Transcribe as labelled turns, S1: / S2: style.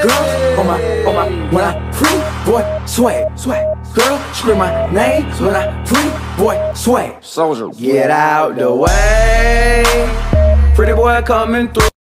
S1: Girls when I free, boy, swag. Girl, scream my name when I free, boy, swag.
S2: Soldier.
S1: Get out the way, pretty boy coming through.